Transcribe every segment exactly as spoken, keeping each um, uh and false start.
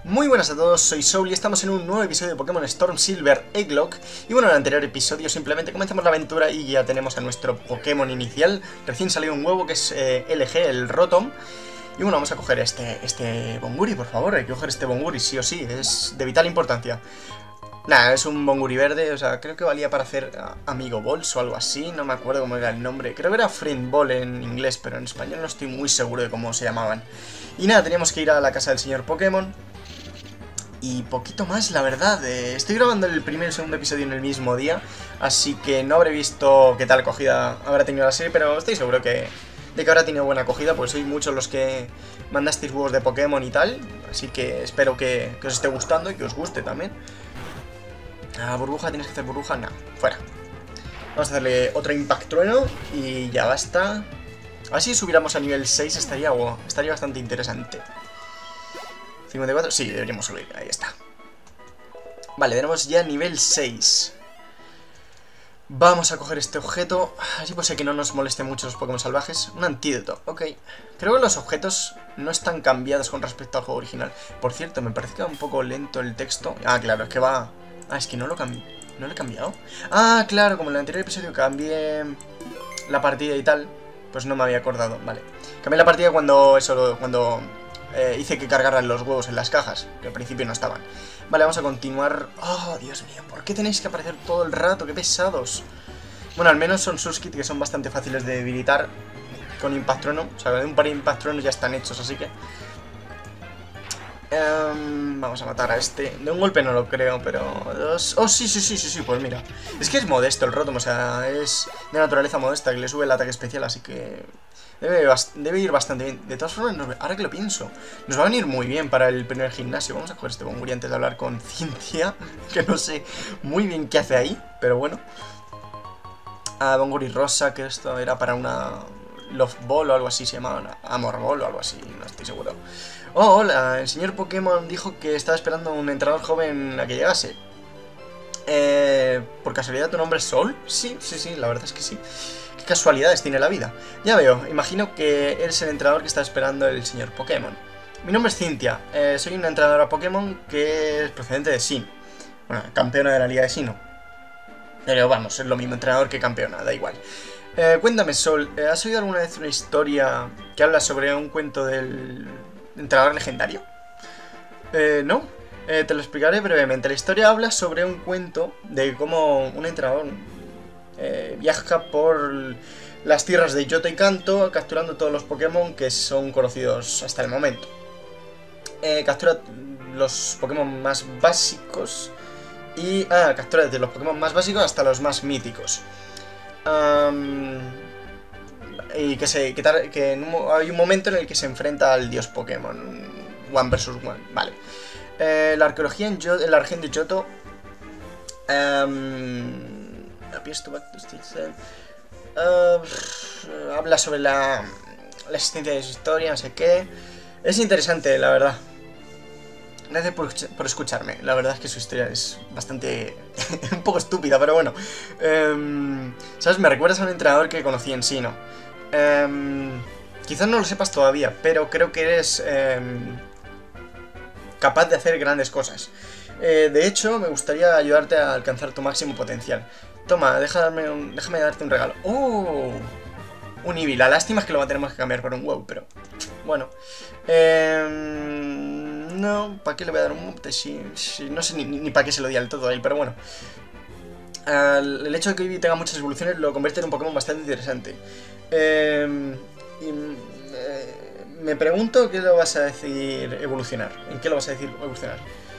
Muy buenas a todos, soy Soul y estamos en un nuevo episodio de Pokémon Storm Silver Egglocke. Y bueno, en el anterior episodio simplemente comenzamos la aventura y ya tenemos a nuestro Pokémon inicial. Recién salió un huevo que es eh, L G, el Rotom. Y bueno, vamos a coger este, este Bonguri, por favor, hay que coger este Bonguri, sí o sí, es de vital importancia. Nada, es un Bonguri verde, o sea, creo que valía para hacer uh, Amigo Balls o algo así, no me acuerdo cómo era el nombre. Creo que era Friend Ball en inglés, pero en español no estoy muy seguro de cómo se llamaban. Y nada, teníamos que ir a la casa del señor Pokémon. Y poquito más, la verdad. Eh, estoy grabando el primer y segundo episodio en el mismo día, así que no habré visto qué tal acogida habrá tenido la serie, pero estoy seguro que de que habrá tenido buena acogida, porque sois muchos los que mandasteis huevos de Pokémon y tal, así que espero que, que os esté gustando y que os guste también. Ah, burbuja, tienes que hacer burbuja, no, fuera. Vamos a hacerle otro Impact Trueno y ya basta. A ver si subiéramos a nivel seis estaría, wow, estaría bastante interesante. cincuenta y cuatro, sí, deberíamos subir, ahí está. Vale, tenemos ya nivel seis. Vamos a coger este objeto, así pues sé que no nos moleste mucho los Pokémon salvajes. Un antídoto, ok. Creo que los objetos no están cambiados con respecto al juego original. Por cierto, me parece que va un poco lento el texto. Ah, claro, es que va... Ah, es que no lo cambié. ¿No lo he cambiado? Ah, claro, como en el anterior episodio cambié la partida y tal, pues no me había acordado, vale. Cambié la partida cuando eso, cuando... Eh, hice que cargaran los huevos en las cajas, que al principio no estaban. Vale, vamos a continuar. Oh, Dios mío, ¿por qué tenéis que aparecer todo el rato? ¡Qué pesados! Bueno, al menos son Surskit, que son bastante fáciles de debilitar con Impact Trueno. O sea, un par de Impact Truenos ya están hechos, así que... Um, vamos a matar a este. De un golpe no lo creo, pero... Dos... Oh, sí, sí, sí, sí, sí, pues mira. Es que es modesto el Rotom, o sea, es de naturaleza modesta, que le sube el ataque especial, así que... Debe, debe ir bastante bien. De todas formas, nos, ahora que lo pienso, nos va a venir muy bien para el primer gimnasio. Vamos a coger este Bonguri antes de hablar con Cynthia, que no sé muy bien qué hace ahí, pero bueno. Ah, Bonguri rosa, que esto era para una Love Ball o algo así se llamaba, Amor Ball o algo así, no estoy seguro. Oh, hola, el señor Pokémon dijo que estaba esperando un entrenador joven a que llegase. Eh, ¿por casualidad tu nombre es Soul? Sí, sí, sí, la verdad es que sí. Qué casualidades tiene la vida. Ya veo, imagino que eres el entrenador que está esperando el señor Pokémon. Mi nombre es Cynthia, eh, soy una entrenadora Pokémon que es procedente de Sinnoh. Bueno, campeona de la liga de Sinnoh. Pero vamos, es lo mismo entrenador que campeona, da igual. Eh, cuéntame, Sol, ¿has oído alguna vez una historia que habla sobre un cuento del entrenador legendario? Eh, ¿no? Eh, te lo explicaré brevemente. La historia habla sobre un cuento de cómo un entrenador eh, viaja por las tierras de Johto y Kanto capturando todos los Pokémon que son conocidos hasta el momento. Eh, captura los Pokémon más básicos y... Ah, captura desde los Pokémon más básicos hasta los más míticos. Um, y que, se, que, tar, que en un, hay un momento en el que se enfrenta al dios Pokémon. One versus one, vale. Eh, la arqueología en, Yo, en la región de Johto um, uh, habla sobre la, la existencia de su historia, no sé qué. Es interesante, la verdad. Gracias por, por escucharme. La verdad es que su historia es bastante... un poco estúpida, pero bueno. Um, ¿Sabes? Me recuerdas a un entrenador que conocí en Sinnoh. Um, quizás no lo sepas todavía, pero creo que eres... Um, capaz de hacer grandes cosas. Eh, de hecho, me gustaría ayudarte a alcanzar tu máximo potencial. Toma, déjame, un, déjame darte un regalo. ¡Oh! Un Eevee. La lástima es que lo tenemos que cambiar por un WoW, pero... Bueno. Eh, no, ¿para qué le voy a dar un mute? Si, si, no sé ni, ni para qué se lo di al todo a él, pero bueno. Uh, el hecho de que Eevee tenga muchas evoluciones lo convierte en un Pokémon bastante interesante. Eh, y... Eh, Me pregunto qué lo vas a decir evolucionar. ¿En qué lo vas a decir evolucionar?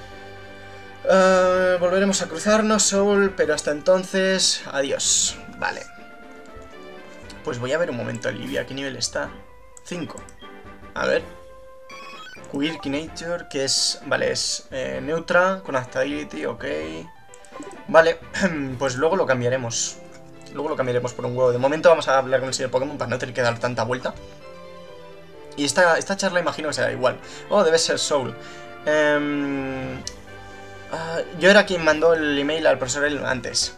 Uh, volveremos a cruzarnos, Soul, pero hasta entonces... Adiós. Vale. Pues voy a ver un momento el Eevee. ¿A qué nivel está? cinco. A ver. Quirky Nature, que es... Vale, es eh, Neutra, con Adaptability, ok. Vale, pues luego lo cambiaremos. Luego lo cambiaremos por un huevo. De momento vamos a hablar con el señor Pokémon para no tener que dar tanta vuelta. Y esta, esta charla imagino que será igual. Oh, debe ser Soul. Um, uh, yo era quien mandó el email al profesor L antes.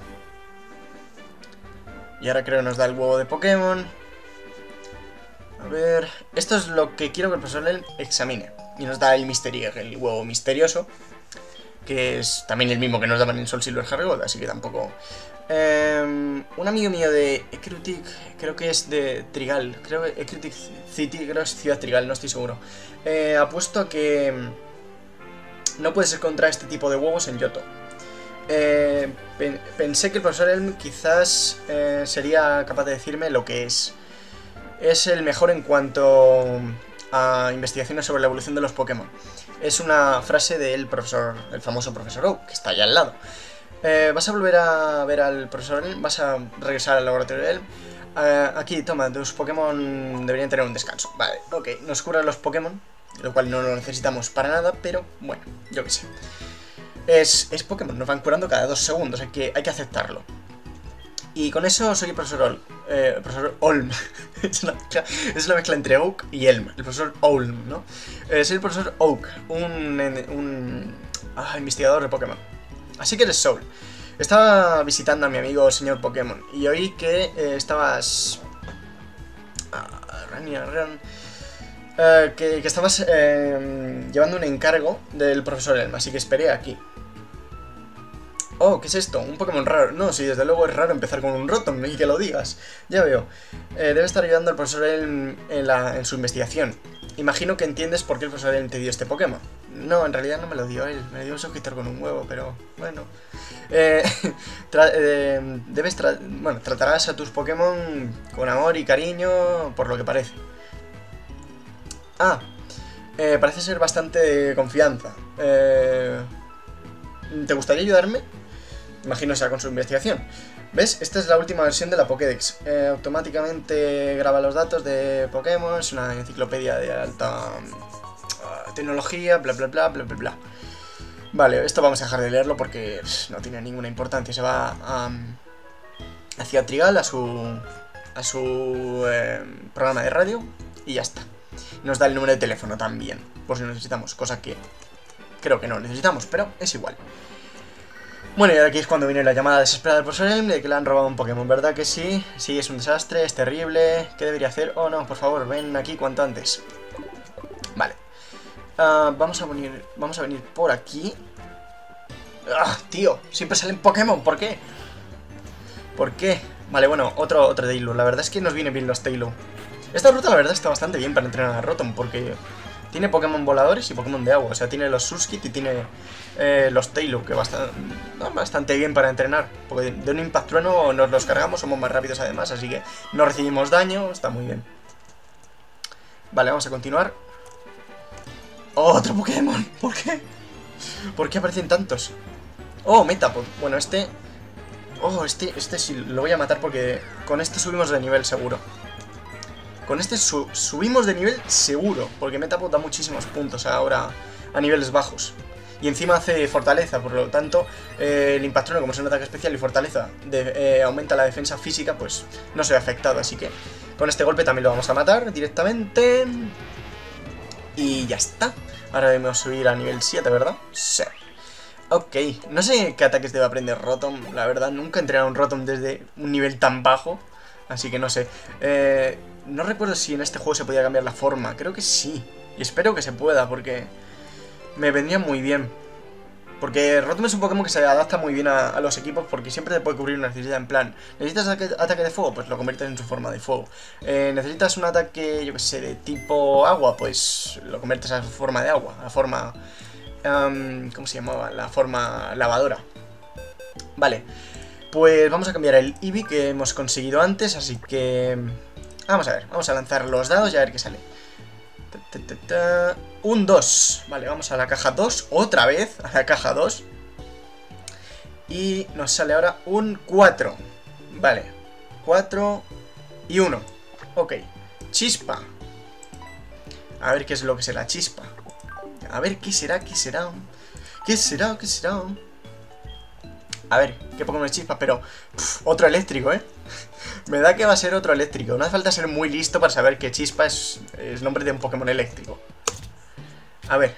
Y ahora creo que nos da el huevo de Pokémon. A ver... Esto es lo que quiero que el profesor L examine. Y nos da el Mystery Egg, el huevo misterioso, que es también el mismo que nos daban en Soul Silver Heart Gold, así que tampoco... Eh, un amigo mío de Ecrutic, creo que es de Trigal, creo que Ecrutic City, creo que es Ciudad Trigal, no estoy seguro. Eh, apuesto a que no puedes encontrar este tipo de huevos en Yoto. Eh, pen, pensé que el profesor Elm quizás eh, sería capaz de decirme lo que es. Es el mejor en cuanto a investigaciones sobre la evolución de los Pokémon. Es una frase del profesor, el famoso profesor Oak, que está allá al lado. Eh, ¿Vas a volver a ver al profesor Elm? ¿Vas a regresar al laboratorio de Elm? Eh, aquí, toma, tus Pokémon deberían tener un descanso. Vale, ok, nos curan los Pokémon, lo cual no lo necesitamos para nada, pero bueno, yo qué sé. Es, es Pokémon, nos van curando cada dos segundos, hay que, hay que aceptarlo. Y con eso soy el profesor Olm. Eh, el profesor Olm. es, una mezcla, es una mezcla entre Oak y Elm. El profesor Olm, ¿no? Eh, soy el profesor Oak, un, un ah, investigador de Pokémon. Así que eres Soul. Estaba visitando a mi amigo señor Pokémon y oí que eh, estabas... Ah, Rania, Ran... Uh, que, que estabas eh, llevando un encargo del profesor Elm, así que esperé aquí. Oh, ¿qué es esto? Un Pokémon raro. No, sí, desde luego es raro empezar con un Rotom, y que lo digas. Ya veo. Eh, debe estar ayudando al profesor Elm en, la, en su investigación. Imagino que entiendes por qué el profesor Elm te dio este Pokémon. No, en realidad no me lo dio él. Me dio un suscriptor con un huevo, pero bueno. Eh, tra eh, debes tra bueno, tratarás a tus Pokémon con amor y cariño, por lo que parece. Ah, eh, parece ser bastante de confianza. Eh, ¿Te gustaría ayudarme? Imagino sea con su investigación. ¿Ves? Esta es la última versión de la Pokédex. Eh, automáticamente graba los datos de Pokémon. Es una enciclopedia de alta uh, tecnología, bla bla bla bla bla bla. Vale, esto vamos a dejar de leerlo porque pff, no tiene ninguna importancia. Se va a, hacia Trigal, a su, a su eh, programa de radio y ya está. Nos da el número de teléfono también, por si lo necesitamos, cosa que creo que no necesitamos, pero es igual. Bueno, y aquí es cuando viene la llamada desesperada del profesor Elm de que le han robado un Pokémon, ¿verdad que sí? Sí, es un desastre, es terrible. ¿Qué debería hacer? Oh, no, por favor, ven aquí cuanto antes. Vale. Uh, vamos a venir, vamos a venir por aquí. ¡Ah, tío! Siempre salen Pokémon, ¿por qué? ¿Por qué? Vale, bueno, otro, otro Taillow. La verdad es que nos viene bien los Taillow. Esta ruta la verdad está bastante bien para entrenar a Rotom, porque tiene Pokémon voladores y Pokémon de agua. O sea, tiene los Surskit y tiene eh, los Taillow, que bastante, no, bastante bien para entrenar. Porque de un Impact Trueno nos los cargamos, somos más rápidos además, así que no recibimos daño, está muy bien. Vale, vamos a continuar. ¡Oh, otro Pokémon! ¿Por qué? ¿Por qué aparecen tantos? ¡Oh, Metapod! Bueno, este... Oh, este, este sí lo voy a matar porque con este subimos de nivel seguro. Con este su subimos de nivel seguro, porque Metapod da muchísimos puntos ahora a niveles bajos. Y encima hace fortaleza, por lo tanto, eh, el Impactrueno, como es un ataque especial y fortaleza, de, eh, aumenta la defensa física, pues no se ve afectado. Así que con este golpe también lo vamos a matar directamente. Y ya está. Ahora debemos subir a nivel siete, ¿verdad? Sí. Ok, no sé qué ataques debe aprender Rotom, la verdad, nunca he entrenado un Rotom desde un nivel tan bajo. Así que no sé. Eh, no recuerdo si en este juego se podía cambiar la forma. Creo que sí. Y espero que se pueda porque me vendría muy bien. Porque Rotom es un Pokémon que se adapta muy bien a, a los equipos porque siempre te puede cubrir una necesidad. En plan, ¿necesitas ataque, ataque de fuego? Pues lo conviertes en su forma de fuego. Eh, ¿Necesitas un ataque, yo que sé, de tipo agua? Pues lo conviertes a su forma de agua. A forma... Um, ¿Cómo se llamaba? La forma lavadora. Vale. Pues vamos a cambiar el Eevee que hemos conseguido antes, así que... Vamos a ver, vamos a lanzar los dados y a ver qué sale. Ta, ta, ta, ta. Un dos. Vale, vamos a la caja dos, otra vez, a la caja dos. Y nos sale ahora un cuatro. Vale, cuatro y uno. Ok, chispa. A ver qué es lo que será chispa. A ver qué será, qué será. ¿Qué será, qué será? A ver, qué Pokémon es chispa, pero... Pff, otro eléctrico, ¿eh? Me da que va a ser otro eléctrico. No hace falta ser muy listo para saber que chispa es el nombre de un Pokémon eléctrico. A ver.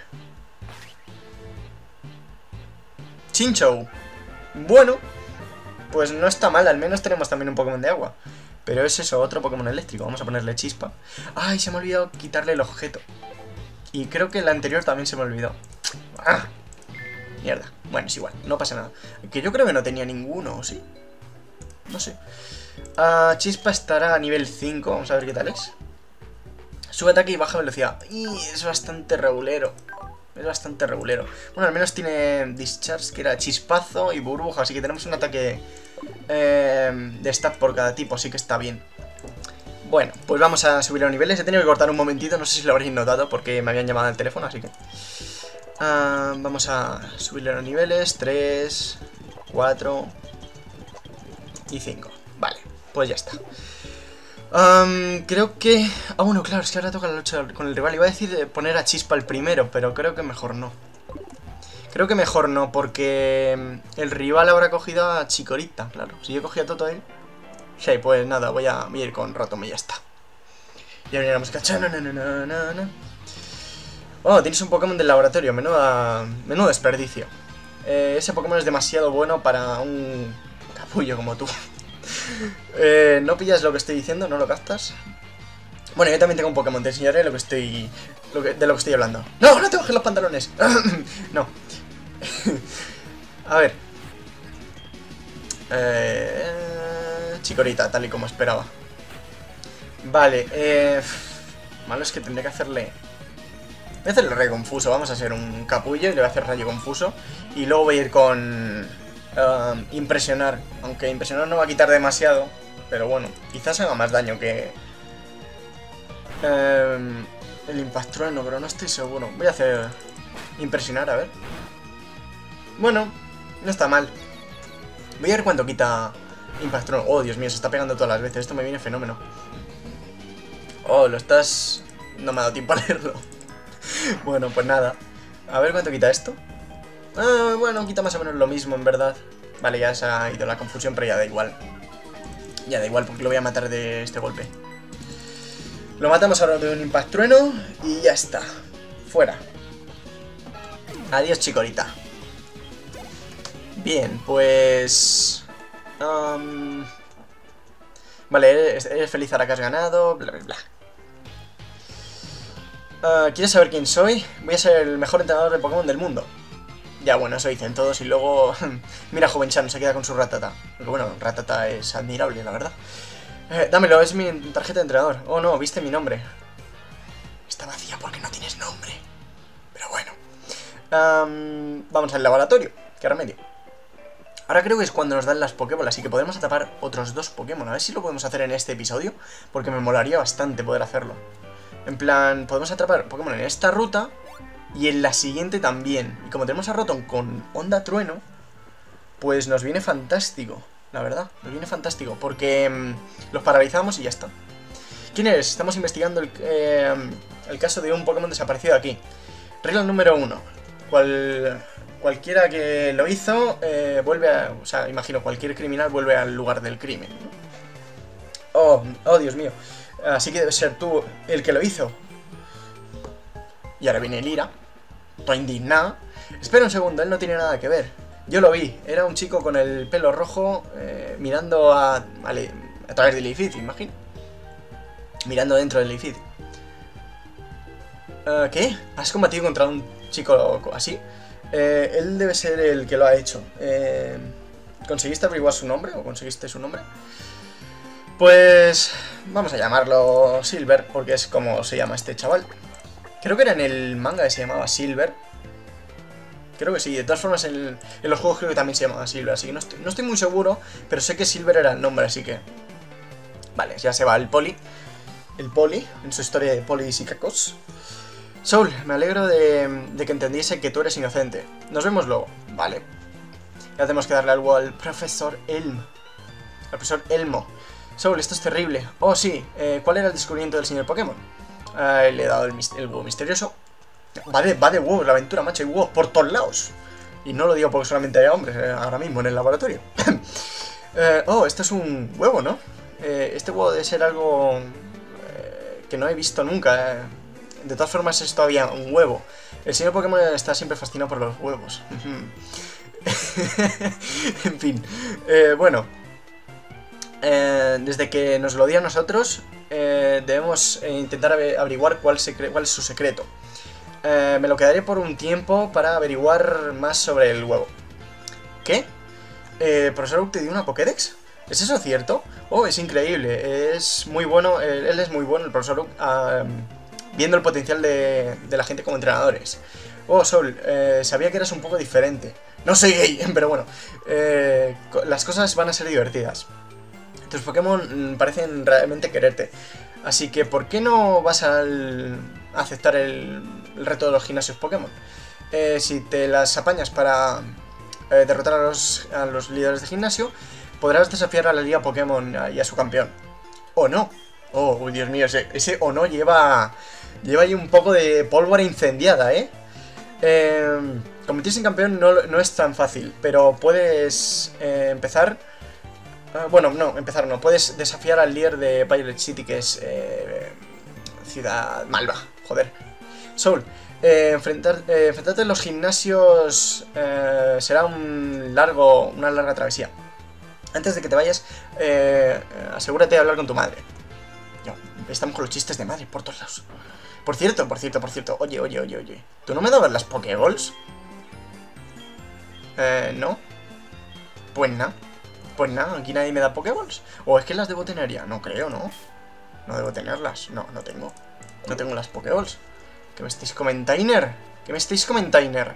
Chinchou. Bueno, pues no está mal. Al menos tenemos también un Pokémon de agua. Pero es eso, otro Pokémon eléctrico. Vamos a ponerle chispa. Ay, se me ha olvidado quitarle el objeto. Y creo que la anterior también se me olvidó. ¡Ah! Mierda. Bueno, es igual, no pasa nada. Que yo creo que no tenía ninguno, ¿o sí? No sé. Uh, Chispa estará a nivel cinco, vamos a ver qué tal es. Sube ataque y baja velocidad. Y es bastante regulero. Es bastante regulero. Bueno, al menos tiene Discharge, que era chispazo y burbuja. Así que tenemos un ataque eh, de stat por cada tipo, así que está bien. Bueno, pues vamos a subir los niveles. He tenido que cortar un momentito, no sé si lo habréis notado, porque me habían llamado al teléfono, así que... Uh, vamos a subirle los niveles. tres, cuatro y cinco. Vale, pues ya está. Um, creo que... Ah, bueno, claro, es que ahora toca la lucha con el rival. Iba a decir poner a Chispa el primero, pero creo que mejor no. Creo que mejor no, porque el rival habrá cogido a Chikorita, claro. Si yo cogía a Totodile... Sí, pues nada, voy a, voy a ir con Rotom y ya está. Ya viene la música. Oh, tienes un Pokémon del laboratorio. Menuda, menudo desperdicio. Eh, ese Pokémon es demasiado bueno para un capullo como tú. eh, ¿No pillas lo que estoy diciendo? ¿No lo captas? Bueno, yo también tengo un Pokémon. Te enseñaré lo que estoy, lo que, de lo que estoy hablando. ¡No! ¡No te bajes los pantalones! No. A ver. Eh, Chikorita, tal y como esperaba. Vale, eh... malo es que tendré que hacerle... Voy a hacerle rayo confuso, vamos a hacer un capullo y le voy a hacer rayo confuso. Y luego voy a ir con... Uh, impresionar, aunque impresionar no va a quitar demasiado. Pero bueno, quizás haga más daño que... Uh, el Impact Trueno, pero no estoy seguro. Voy a hacer... impresionar, a ver. Bueno, no está mal. Voy a ver cuánto quita Impact Trueno. Oh, Dios mío, se está pegando todas las veces. Esto me viene fenómeno. Oh, lo estás... No me ha dado tiempo a leerlo. Bueno, pues nada. A ver cuánto quita esto. Ah, bueno, quita más o menos lo mismo, en verdad. Vale, ya se ha ido la confusión, pero ya da igual. Ya da igual, porque lo voy a matar de este golpe. Lo matamos ahora de un Impact Trueno y ya está. Fuera. Adiós, Chikorita. Bien, pues... Um... Vale, eres, eres feliz ahora que has ganado, bla, bla, bla. Uh, ¿Quieres saber quién soy? Voy a ser el mejor entrenador de Pokémon del mundo. Ya, bueno, eso dicen todos y luego... Mira, Joven-chan, se queda con su Rattata. Porque bueno, Rattata es admirable, la verdad. Eh, dámelo, es mi tarjeta de entrenador. Oh, no, viste mi nombre. Está vacía porque no tienes nombre. Pero bueno. Um, vamos al laboratorio. ¿Qué remedio? Ahora creo que es cuando nos dan las Pokébolas, así que podemos atrapar otros dos Pokémon. A ver si lo podemos hacer en este episodio, porque me molaría bastante poder hacerlo. En plan, podemos atrapar Pokémon en esta ruta y en la siguiente también. Y como tenemos a Rotom con Onda Trueno, pues nos viene fantástico, la verdad. Nos viene fantástico, porque mmm, los paralizamos y ya está. ¿Quién eres? Estamos investigando el, eh, el caso de un Pokémon desaparecido aquí. Regla número uno. Cual... Cualquiera que lo hizo, eh, vuelve a... O sea, imagino, cualquier criminal vuelve al lugar del crimen, ¿no? Oh, oh, Dios mío. Así que debe ser tú el que lo hizo. Y ahora viene Lira. Toda indignada. Espera un segundo, él no tiene nada que ver. Yo lo vi, era un chico con el pelo rojo eh, mirando a, a, a través del edificio, imagino. Mirando dentro del edificio. Uh, ¿Qué? ¿Has combatido contra un chico así? Eh, él debe ser el que lo ha hecho. Eh, ¿Conseguiste averiguar su nombre? ¿O conseguiste su nombre? Pues... vamos a llamarlo Silver, porque es como se llama este chaval. Creo que era en el manga que se llamaba Silver. Creo que sí, de todas formas en, en los juegos creo que también se llamaba Silver, así que no estoy, no estoy muy seguro, pero sé que Silver era el nombre, así que... Vale, ya se va el Poli. El Poli, en su historia de Poli y Psicacos. Soul, me alegro de, de que entendiese que tú eres inocente. Nos vemos luego. Vale. Ya tenemos que darle algo al profesor Elm. Al profesor Elmo. Soul, esto es terrible. Oh, sí. Eh, ¿Cuál era el descubrimiento del señor Pokémon? Eh, le he dado el, el huevo misterioso. Va de, va de huevos la aventura, macho. Hay huevos por todos lados. Y no lo digo porque solamente hay hombres eh, ahora mismo en el laboratorio. eh, oh, esto es un huevo, ¿no? Eh, este huevo debe ser algo eh, que no he visto nunca. Eh. De todas formas es todavía un huevo. El señor Pokémon está siempre fascinado por los huevos. En fin. Eh, bueno. Eh, desde que nos lo dio a nosotros, eh, debemos eh, intentar averiguar cuál, cuál es su secreto. eh, me lo quedaré por un tiempo para averiguar más sobre el huevo. ¿Qué? Eh, ¿Profesor Oak te dio una Pokédex? ¿Es eso cierto? Oh, es increíble. Es muy bueno, él, él es muy bueno, el profesor Oak, uh, viendo el potencial de, de la gente como entrenadores. Oh, Sol, eh, sabía que eras un poco diferente. No soy gay, pero bueno. Eh, las cosas van a ser divertidas. Tus Pokémon parecen realmente quererte. Así que, ¿por qué no vas al, a aceptar el, el reto de los gimnasios Pokémon? Eh, si te las apañas para eh, derrotar a los, a los líderes de gimnasio, podrás desafiar a la Liga Pokémon y a su campeón. ¿O no? Oh, uy, Dios mío, ese, ese o no lleva, lleva ahí un poco de pólvora incendiada, ¿eh? eh convertirse en campeón no, no es tan fácil, pero puedes eh, empezar... Uh, bueno, no, empezar no. Puedes desafiar al líder de Violet City, que es eh, Ciudad Malva. Joder. Soul, eh, enfrentar, eh, enfrentarte en los gimnasios eh, será un largo, una larga travesía. Antes de que te vayas, eh, asegúrate de hablar con tu madre. Yo, estamos con los chistes de madre por todos lados. Por cierto, por cierto, por cierto. Oye, oye, oye, oye. ¿Tú no me dabas las Pokéballs? Eh, no. Pues nada. Pues nada, aquí nadie me da Pokéballs. ¿O es que las debo tener ya? No creo, ¿no? No debo tenerlas. No, no tengo. No tengo las Pokéballs. ¿Qué me estáis comentando? ¿Qué me estáis comentando?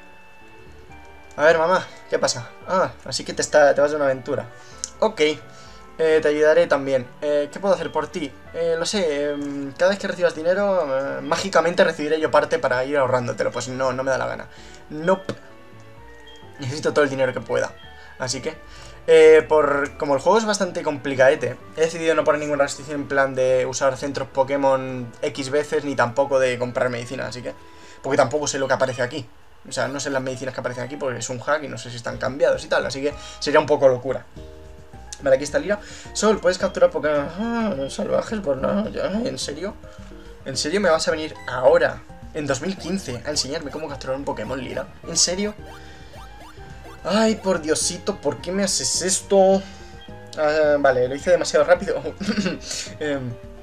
A ver, mamá, ¿qué pasa? Ah, así que te, está, te vas de una aventura. Ok, eh, te ayudaré también. eh, ¿Qué puedo hacer por ti? Eh, lo sé, eh, cada vez que recibas dinero, eh, mágicamente recibiré yo parte para ir ahorrándotelo. Pues no, no me da la gana. Nope. Necesito todo el dinero que pueda. Así que... Eh, por, como el juego es bastante complicadete, he decidido no poner ninguna restricción en plan de usar centros Pokémon X veces, ni tampoco de comprar medicina, así que... Porque tampoco sé lo que aparece aquí. O sea, no sé las medicinas que aparecen aquí porque es un hack y no sé si están cambiados y tal, así que sería un poco locura. Vale, aquí está el Lira. Sol, puedes capturar Pokémon ah, salvajes, pues no, ya, ¿en serio? ¿En serio me vas a venir ahora, en dos mil quince, a enseñarme cómo capturar un Pokémon, Lira? ¿En serio? Ay, por Diosito, ¿por qué me haces esto? Uh, vale, lo hice demasiado rápido. eh,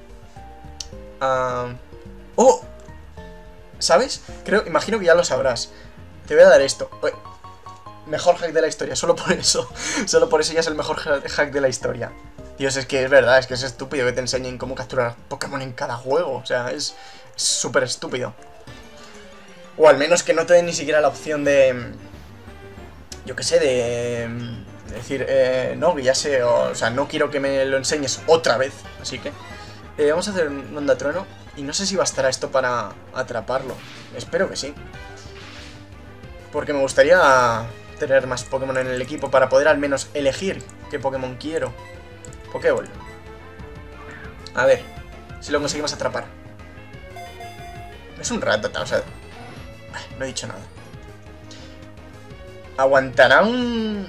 uh, ¡Oh! ¿Sabes? Creo, imagino que ya lo sabrás. Te voy a dar esto. Uy, mejor hack de la historia, solo por eso. Solo por eso ya es el mejor hack de la historia. Dios, es que es verdad, es que es estúpido que te enseñen cómo capturar Pokémon en cada juego. O sea, es súper estúpido. O al menos que no te den ni siquiera la opción de... Yo qué sé, de... de decir, eh, no, que ya sé, o, o sea, no quiero que me lo enseñes otra vez. Así que eh, vamos a hacer un onda trueno. Y no sé si bastará esto para atraparlo. Espero que sí. Porque me gustaría tener más Pokémon en el equipo para poder al menos elegir qué Pokémon quiero. Pokéball. A ver si lo conseguimos atrapar. Es un Rattata, o sea... No he dicho nada. ¿Aguantará un...?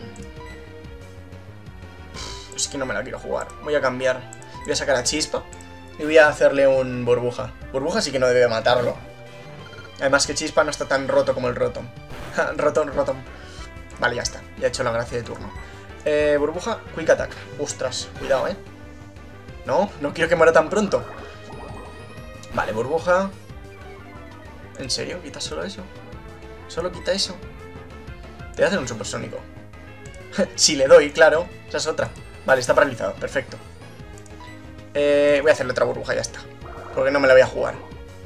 Es que no me la quiero jugar. Voy a cambiar. Voy a sacar a Chispa y voy a hacerle un Burbuja. Burbuja sí que no debe matarlo. Además que Chispa no está tan roto como el Rotom. Rotom, Rotom. Vale, ya está. Ya he hecho la gracia de turno. Eh, Burbuja, Quick Attack. Ostras, cuidado, ¿eh? No, no quiero que muera tan pronto. Vale, Burbuja. ¿En serio? ¿Quita solo eso? ¿Solo quita eso? Te voy a hacer un supersónico. Si le doy, claro. Esa es otra. Vale, está paralizado. Perfecto. Eh, voy a hacerle otra burbuja, ya está. Porque no me la voy a jugar.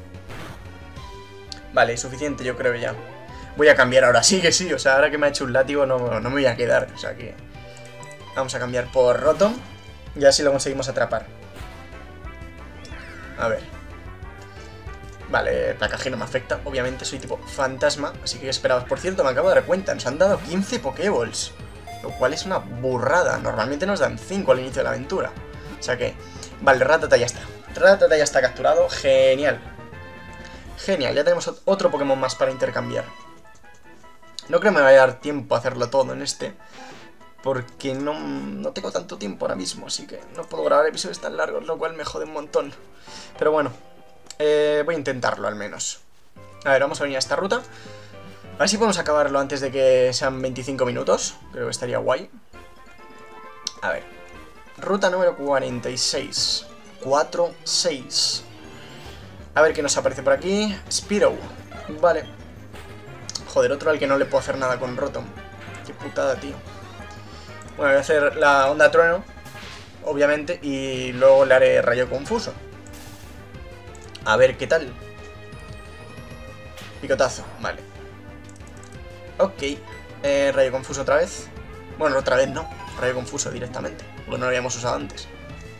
Vale, suficiente, yo creo ya. Voy a cambiar ahora, sí que sí. O sea, ahora que me ha hecho un látigo no, no me voy a quedar. O sea que... Vamos a cambiar por Rotom. Y así lo conseguimos atrapar. A ver. Vale, placaje no me afecta. Obviamente soy tipo fantasma. Así que ¿qué esperabas? Por cierto, me acabo de dar cuenta. Nos han dado quince Pokéballs. Lo cual es una burrada. Normalmente nos dan cinco al inicio de la aventura. O sea que... Vale, Rattata ya está. Rattata ya está capturado. Genial. Genial, ya tenemos otro Pokémon más para intercambiar. No creo que me vaya a dar tiempo a hacerlo todo en este. Porque no, no tengo tanto tiempo ahora mismo. Así que no puedo grabar episodios tan largos. Lo cual me jode un montón. Pero bueno. Eh, voy a intentarlo al menos. A ver, vamos a venir a esta ruta. A ver si podemos acabarlo antes de que sean veinticinco minutos. Creo que estaría guay. A ver. Ruta número cuarenta y seis. cuatro, seis. A ver qué nos aparece por aquí. Spearow. Vale. Joder, otro al que no le puedo hacer nada con Rotom. Qué putada, tío. Bueno, voy a hacer la onda trueno, obviamente, y luego le haré rayo confuso. A ver qué tal. Picotazo, vale. Ok. Eh, rayo confuso otra vez. Bueno, otra vez no. Rayo confuso directamente, porque no lo habíamos usado antes.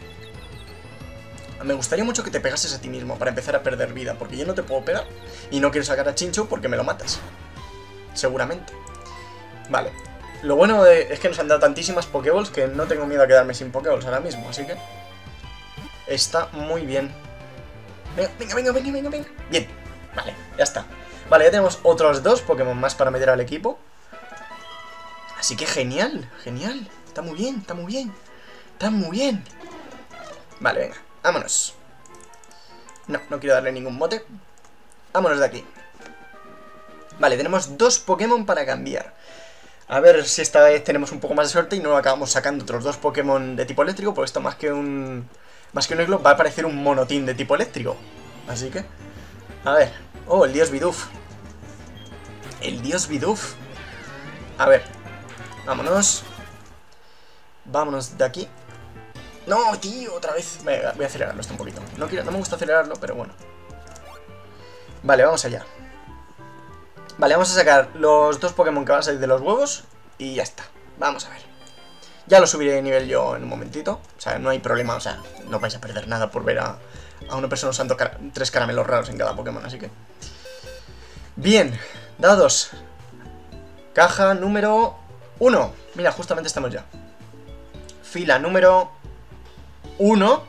Me gustaría mucho que te pegases a ti mismo para empezar a perder vida, porque yo no te puedo pegar. Y no quiero sacar a Chinchou porque me lo matas. Seguramente. Vale. Lo bueno de, es que nos han dado tantísimas Pokéballs que no tengo miedo a quedarme sin Pokéballs ahora mismo, así que... Está muy bien. Venga, venga, venga, venga, venga, venga. Bien, vale, ya está. Vale, ya tenemos otros dos Pokémon más para meter al equipo. Así que genial, genial. Está muy bien, está muy bien. Está muy bien. Vale, venga, vámonos. No, no quiero darle ningún mote. Vámonos de aquí. Vale, tenemos dos Pokémon para cambiar. A ver si esta vez tenemos un poco más de suerte y no acabamos sacando otros dos Pokémon de tipo eléctrico, porque esto más que un... Más que un Eglo va a parecer un monotín de tipo eléctrico. Así que... A ver... Oh, el dios Bidoof. El dios Bidoof. A ver... Vámonos. Vámonos de aquí. No, tío, otra vez. Venga, voy a acelerarlo esto un poquito. No, quiero, no me gusta acelerarlo, pero bueno. Vale, vamos allá. Vale, vamos a sacar los dos Pokémon que van a salir de los huevos. Y ya está, vamos a ver. Ya lo subiré de nivel yo en un momentito. O sea, no hay problema, o sea, no vais a perder nada por ver a, a una persona usando car tres caramelos raros en cada Pokémon, así que... Bien, dados. Caja número uno. Mira, justamente estamos ya. Fila número uno.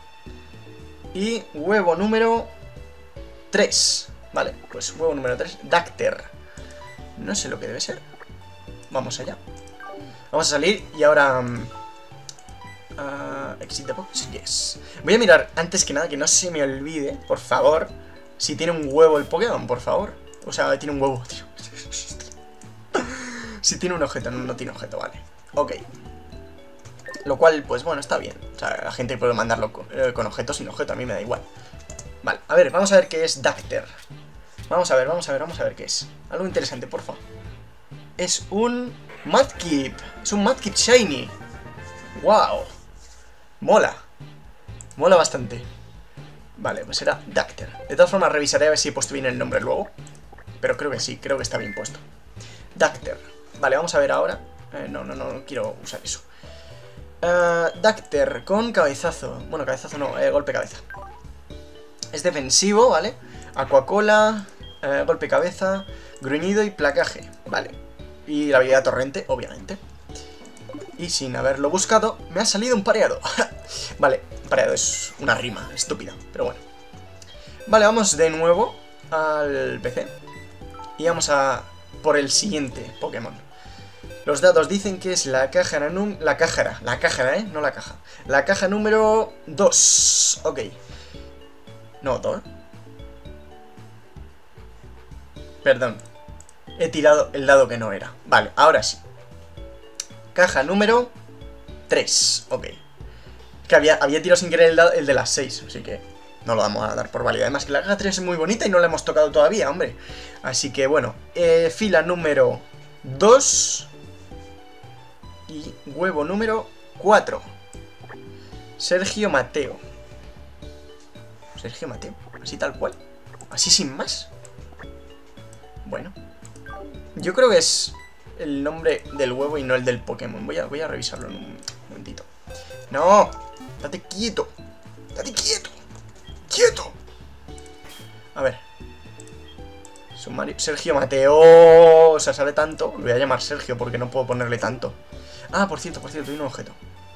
Y huevo número tres. Vale, pues huevo número tres, Dacter. No sé lo que debe ser. Vamos allá. Vamos a salir y ahora... Um, uh, exit the box, yes. Voy a mirar, antes que nada, que no se me olvide, por favor, si tiene un huevo el Pokémon, por favor. O sea, tiene un huevo, tío. Si tiene un objeto, no, no tiene objeto, vale. Ok. Lo cual, pues bueno, está bien. O sea, la gente puede mandarlo con, eh, con objeto, sin objeto, a mí me da igual. Vale, a ver, vamos a ver qué es Dacter. Vamos a ver, vamos a ver, vamos a ver qué es. Algo interesante, porfa. Es un Mudkip. Es un Mudkip Shiny. Wow. Mola. Mola bastante. Vale, pues será Dacter. De todas formas, revisaré a ver si he puesto bien el nombre luego. Pero creo que sí, creo que está bien puesto. Dacter. Vale, vamos a ver ahora. Eh, no, no, no, no quiero usar eso. Uh, Dacter con cabezazo. Bueno, cabezazo no, eh, golpe cabeza. Es defensivo, ¿vale? Aquacola, eh, golpe cabeza, gruñido y placaje. Vale. Y la habilidad torrente, obviamente. Y sin haberlo buscado, me ha salido un pareado. Vale, un pareado es una rima estúpida, pero bueno. Vale, vamos de nuevo al P C. Y vamos a por el siguiente Pokémon. Los datos dicen que es la caja... La cájara, la cájara, ¿eh? No la caja. La caja número dos. Ok. No, dos. Perdón. He tirado el dado que no era. Vale, ahora sí. Caja número tres. Ok. Que había, había tirado sin querer el, dado, el de las seis, así que no lo vamos a dar por válido. Además que la caja tres es muy bonita y no la hemos tocado todavía, hombre. Así que bueno. Eh, fila número dos. Y huevo número cuatro. Sergio Mateo. Sergio Mateo, así tal cual. Así sin más. Bueno. Yo creo que es el nombre del huevo y no el del Pokémon. Voy a, voy a revisarlo en un momentito. ¡No! ¡Date quieto! ¡Date quieto! ¡Quieto! A ver. Sumario. Sergio Mateo. O sea, sale tanto. Lo voy a llamar Sergio porque no puedo ponerle tanto. Ah, por cierto, por cierto, hay un objeto.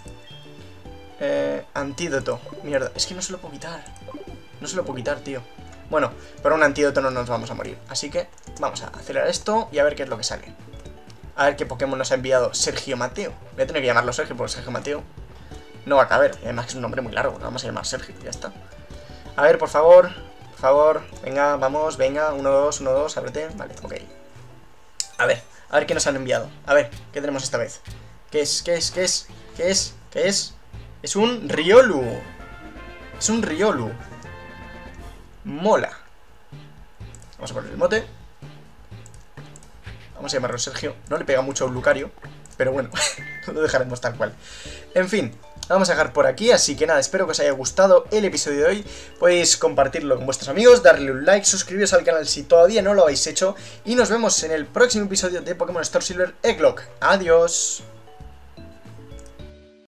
Eh, antídoto. Mierda, es que no se lo puedo quitar. No se lo puedo quitar, tío. Bueno, por un antídoto no nos vamos a morir. Así que vamos a acelerar esto y a ver qué es lo que sale. A ver qué Pokémon nos ha enviado Sergio Mateo. Voy a tener que llamarlo Sergio porque Sergio Mateo no va a caber. Además que es un nombre muy largo. Lo vamos a llamar Sergio y ya está. A ver, por favor. Por favor. Venga, vamos, venga. Uno, dos, uno, dos. Ábrete. Vale, ok. A ver, a ver qué nos han enviado. A ver, ¿qué tenemos esta vez? ¿Qué es? ¿Qué es? ¿Qué es? ¿Qué es? ¿Qué es? Es un Riolu. Es un Riolu. Mola. Vamos a poner el mote. Vamos a llamarlo Sergio. No le pega mucho a un Lucario, pero bueno, lo dejaremos tal cual. En fin, vamos a dejar por aquí, así que nada, espero que os haya gustado el episodio de hoy. Podéis compartirlo con vuestros amigos, darle un like, suscribiros al canal si todavía no lo habéis hecho, y nos vemos en el próximo episodio de Pokémon Storm Silver Egglocke. ¡Adiós!